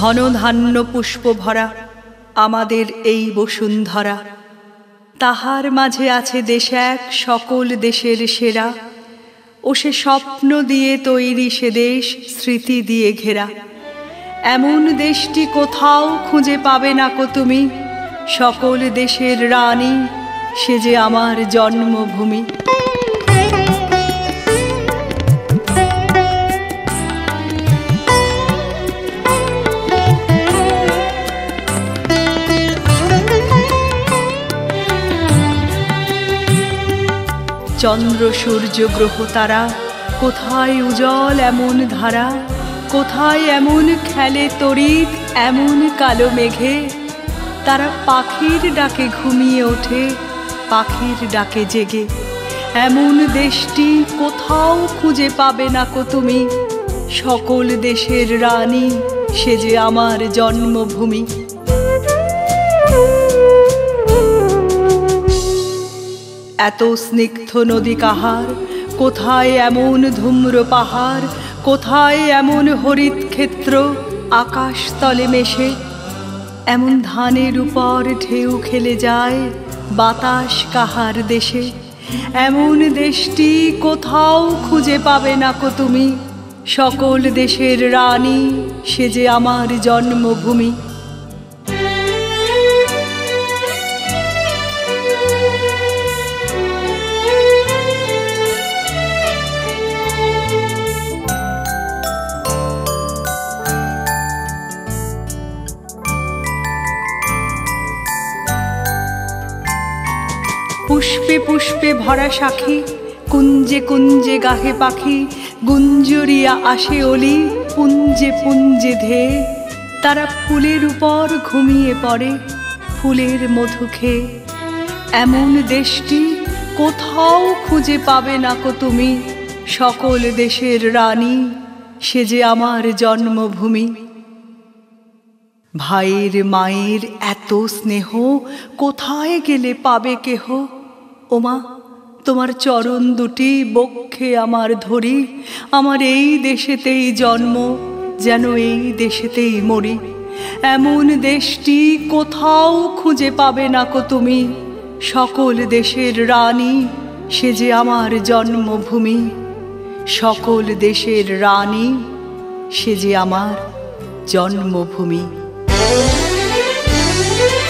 ধন ধান্য পুষ্প ভরা আমাদের এই বসুন্ধরা, তাহার মাঝে আছে দেশ এক সকল দেশের সেরা। ও সে স্বপ্ন দিয়ে তৈরি সে দেশ, স্মৃতি দিয়ে ঘেরা। এমন দেশটি কোথাও খুঁজে পাবে না কো তুমি, সকল দেশের রানী সে যে আমার জন্মভূমি। চন্দ্র সূর্য গ্রহ তারা, কোথায় উজ্জ্বল এমন ধারা, কোথায় এমন খেলে তড়িৎ এমন কালো মেঘে। তারা পাখির ডাকে ঘুমিয়ে ওঠে, পাখির ডাকে জেগে। এমন দেশটি কোথাও খুঁজে পাবে না কো তুমি, সকল দেশের রানী সে যে আমার জন্মভূমি। এত স্নিগ্ধ নদী কাহার, কোথায় এমন ধূম্র পাহাড়, কোথায় এমন হরিত ক্ষেত্র আকাশ তলে মেশে। এমন ধানের উপর ঢেউ খেলে যায় বাতাস কাহার দেশে। এমন দেশটি কোথাও খুঁজে পাবে না কো তুমি, সকল দেশের রানী সে যে আমার জন্মভূমি। পুষ্পে পুষ্পে ভরা শাখি, কুঞ্জে কুঞ্জে গাহে পাখি। গুঞ্জরিয়া আসে অলি, পুঞ্জে পুঞ্জে ধেয়ে। তারা ফুলের উপর ঘুমিয়ে পড়ে, ফুলের মধু খেয়ে। এমন দেশটি কোথাও খুঁজে পাবে না কো তুমি, সকল দেশের রানী সে যে আমার জন্মভূমি। ভাইয়ের মায়ের এত স্নেহ, কোথায় গেলে পাবে কেহ। ওমা তোমার চরণ দুটি বক্ষে আমার ধরি, আমার এই দেশেতেই জন্ম, যেন এই দেশেতেই মরি। এমন দেশটি কোথাও খুঁজে পাবে না কো তুমি, সকল দেশের রানী সে যে আমার জন্মভূমি। সকল দেশের রানী সে যে আমার জন্মভূমি।